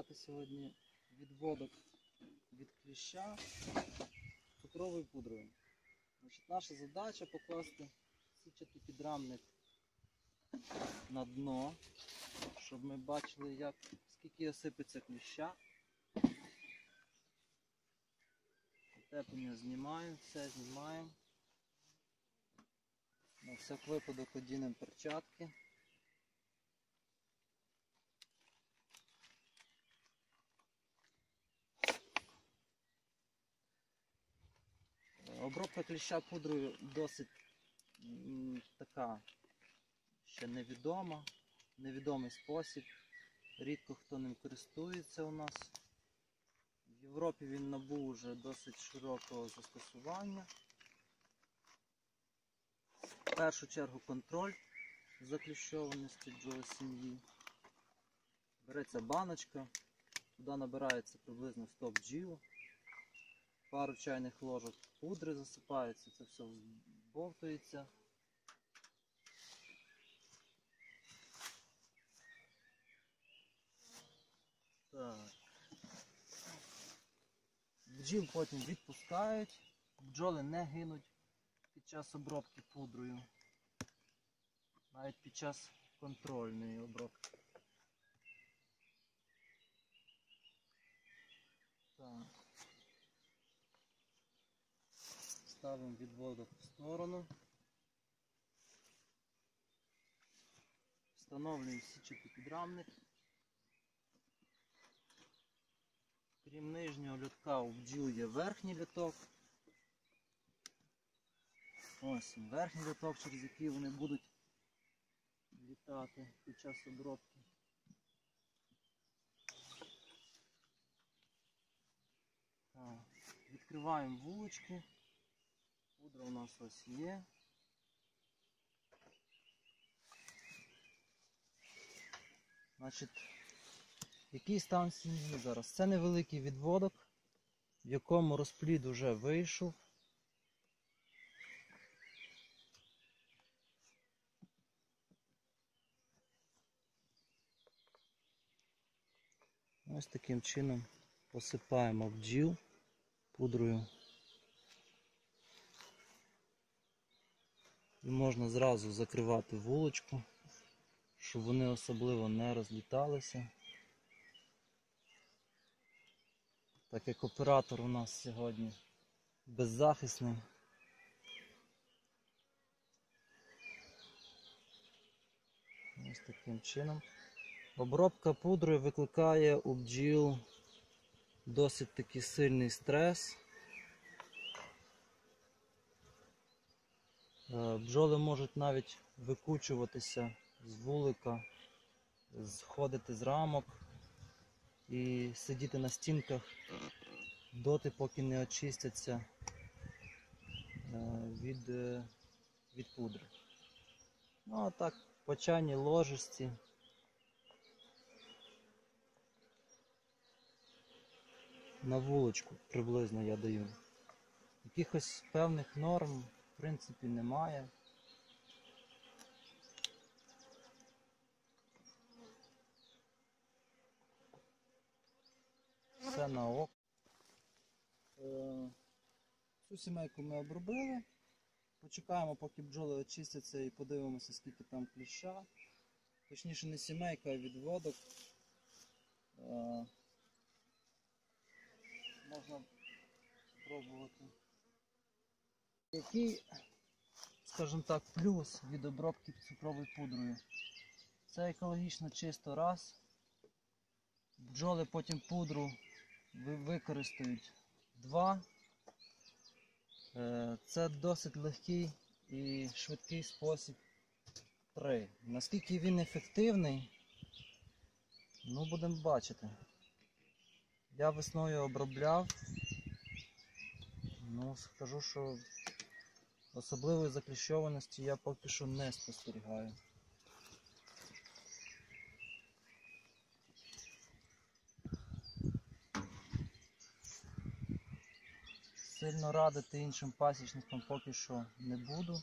показати сьогодні відводок від кліща цукровою пудрою. Наша задача покласти сітчатий підрамник на дно, щоб ми бачили, скільки осипеться кліща. Теплення знімаємо, все знімаємо. На всяк випадок одінемо перчатки. Обробка кліща пудрою досить така ще невідомий спосіб. Рідко хто ним користується у нас. В Європі він набув вже досить широкого застосування. В першу чергу контроль закліщованості бджолосім'ї. Береться баночка, туди набирається приблизно 100 бджіл. Пару чайних ложок пудри засипається, це все збовтується. Так. Бджіл потім відпускають, бджоли не гинуть під час обробки пудрою, навіть під час контрольної обробки. Так. Ставимо відводок в сторону. Встановлюємо сітчатий підрамник. Крім нижнього льотка у бджіл є верхній льоток. Ось верхній льоток, через який вони будуть літати під час обробки. Так. Відкриваємо вулички. Пудра у нас ось є. Значить, який стан сім'ї зараз? Це невеликий відводок, в якому розплід вже вийшов. Ось таким чином посипаємо бджіл пудрою. І можна зразу закривати вуличку, щоб вони особливо не розліталися. Так як оператор у нас сьогодні беззахисний. Ось таким чином. Обробка пудрою викликає у бджіл досить таки сильний стрес. Бджоли можуть навіть викучуватися з вулика, сходити з рамок і сидіти на стінках доти, поки не очистяться від пудри. Ну а так, по чайній ложечці на вуличку приблизно я даю. Якихось певних норм в принципі немає. Все на око. Цю сімейку ми обробили. Почекаємо, поки бджоли очистяться і подивимося, скільки там кліща. Точніше, не сімейка, а відводок. Можна спробувати. Який, скажімо так, плюс від обробки цукровою пудрою? Це екологічно чисто раз. Бджоли потім пудру використають 2. Це досить легкий і швидкий спосіб 3. Наскільки він ефективний, ну будемо бачити. Я весною обробляв, ну скажу, що особливої закліщованості я поки що не спостерігаю. Сильно радити іншим пасічникам поки що не буду.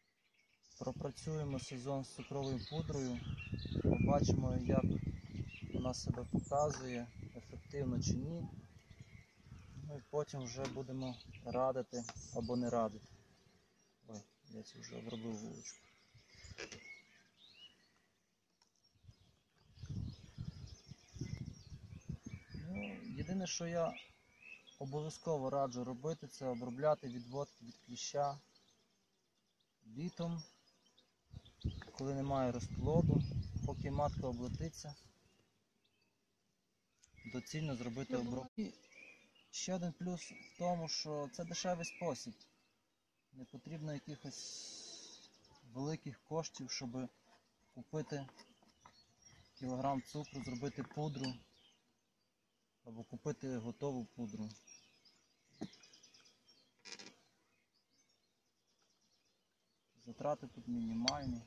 Пропрацюємо сезон з цукровою пудрою, побачимо, як вона себе показує, ефективно чи ні. Ну і потім вже будемо радити або не радити. Ой, я це вже обробив вуличку. Ну, єдине, що я обов'язково раджу робити, це обробляти відводки від кліща літом, коли немає розплоду, поки матка облетиться, доцільно зробити обробку. І ще один плюс в тому, що це дешевий спосіб. Не потрібно якихось великих коштів, щоб купити кілограм цукру, зробити пудру або купити готову пудру. Затрати тут мінімальні.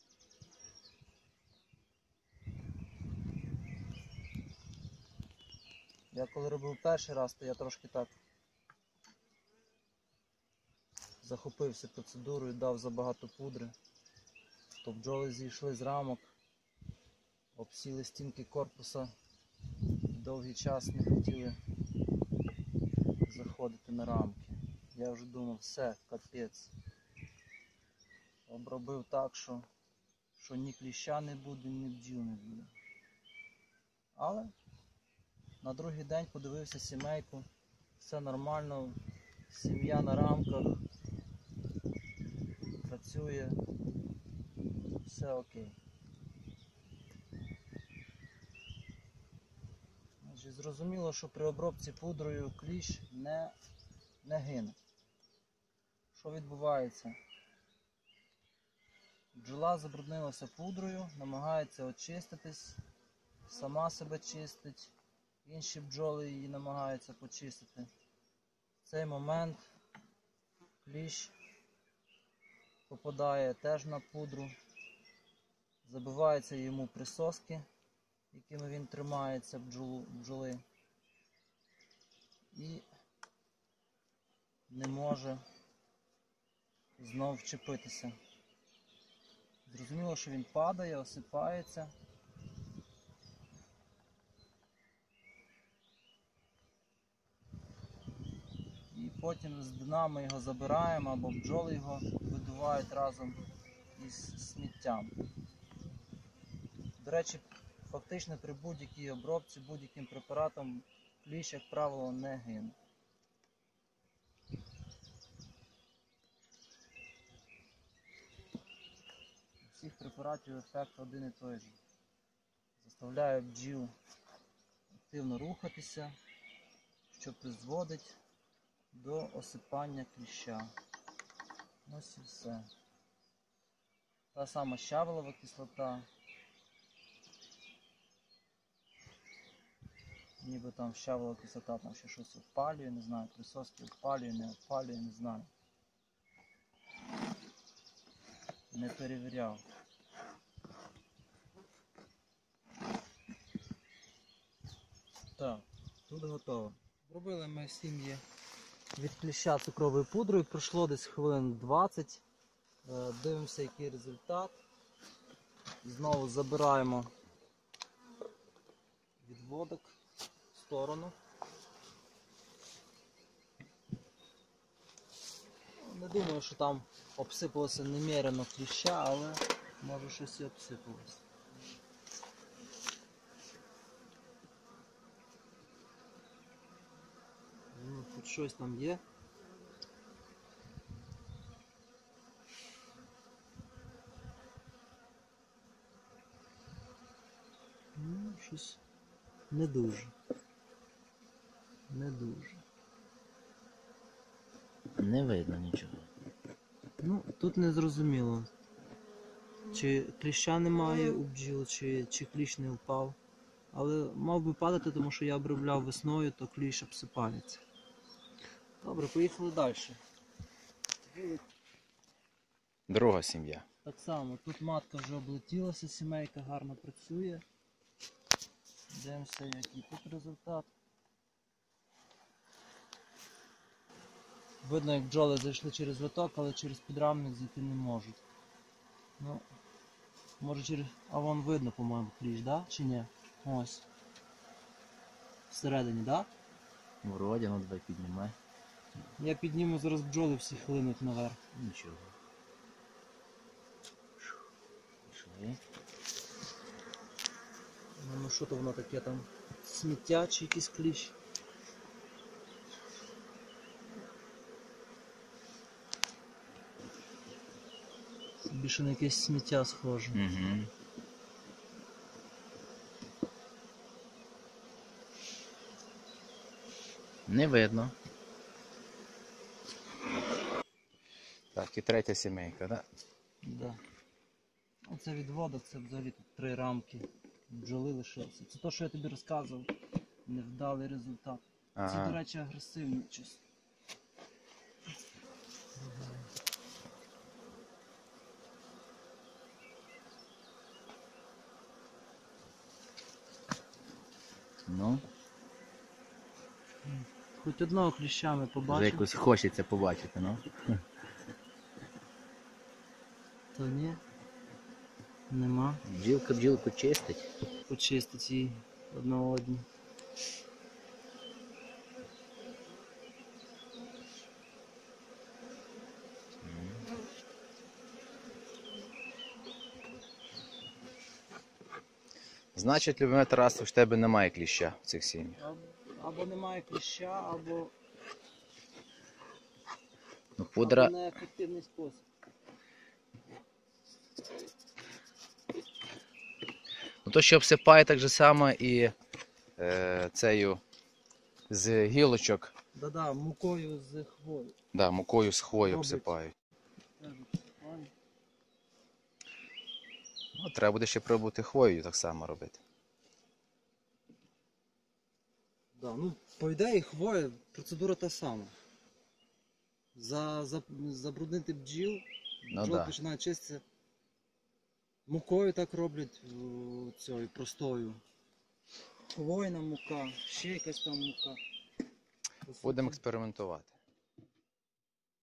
Я коли робив перший раз, то я трошки так захопився процедурою, дав забагато пудри, то бджоли зійшли з рамок, обсіли стінки корпуса, довгий час не хотіли заходити на рамки. Я вже думав, все, капець. Обробив так, що ні кліща не буде, ні бджіл не буде. Але на другий день подивився сімейку, все нормально, сім'я на рамках, працює, все окей. Значить, зрозуміло, що при обробці пудрою кліщ не гине. Що відбувається? Бджола забруднилася пудрою, намагається очиститись, сама себе чистить, інші бджоли її намагаються почистити. В цей момент кліщ попадає теж на пудру, забиваються йому присоски, якими він тримається бджоли, і не може знов вчепитися. Зрозуміло, що він падає, осипається. І потім з дна ми його забираємо, або бджоли його видувають разом із сміттям. До речі, фактично при будь-якій обробці, будь-яким препаратом кліщ, як правило, не гине. У всіх препаратів ефект один і той же. Заставляє бджіл активно рухатися, що призводить до осипання кліща. Ось і все. Та сама щавелова кислота. Ніби там щавелова кислота, там ще щось опалює, не знаю, присоски опалює, не опалює, не знаю. Не перевіряв. Так, тут готово. Зробили ми сім'ї від кліща цукровою пудрою, пройшло десь хвилин 20. Дивимося, який результат. Знову забираємо відводок в сторону. Не думаю, що там обсипалося немерено кліща, але може щось і обсипалося. Ну, тут щось там є. Ну, щось не дуже. Не дуже. Не видно нічого. Ну, тут не зрозуміло, чи кліща немає у бджіл, чи кліщ не впав. Але мав би падати, тому що я обробляв весною, то кліщ обсипається. Добре, поїхали далі. Друга сім'я. Так само, тут матка вже облетілася, сімейка гарно працює. Дивимося, який тут результат. Видно, як бджоли зайшли через лоток, але через підрамник зайти не можуть. Ну, може через... А вон видно, по-моєму, кліщ, да? Чи ні? Ось. всередині, так? Да? Вроді, ну давай піднімай. Я підніму, зараз бджоли всі хлинуть наверх. Нічого. Пішли. Ну що то воно таке там? Сміття чи якийсь кліщ? Більше на якесь сміття схоже. Угу. Не видно. Так, і третя сімейка, так? Да. Оце відводок, це взагалі тут 3 рамки. Бджоли лишилися. Це те, що я тобі розказував. Невдалий результат. Ці, до Ага. речі, агресивні чесно. Ну, Хоч одного кліща ми вже побачимо. якось хочеться побачити, ну. То ні. Нема. Бджілка бджілку чистить. Почистить її одна одні. Значить, Любомир Тарасович, в тебе немає кліща в цих сім'ях. Або немає кліща, або Ну, пудра, неефективний спосіб. ну то, що обсипає так же само і цею з гілочок, Да-да, мукою з хвою. да, мукою з хвої Робить. обсипають. Ну, треба буде ще пробувати хвоєю так само робити. Да, ну, по ідеї, хвоя, процедура та сама. Забруднити бджіл, Ну бджоли да. починають чиститися. Мукою так роблять, цією простою. Хвойна мука, ще якась там мука. Будемо експериментувати.